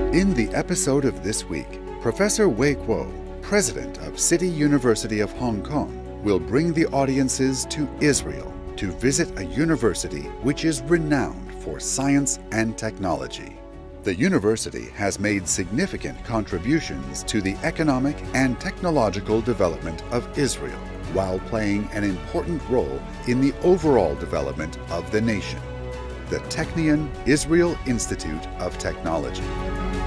In the episode of this week, Professor Way Kuo, president of City University of Hong Kong, will bring the audiences to Israel to visit a university which is renowned for science and technology. The university has made significant contributions to the economic and technological development of Israel, while playing an important role in the overall development of the nation. The Technion-Israel Institute of Technology.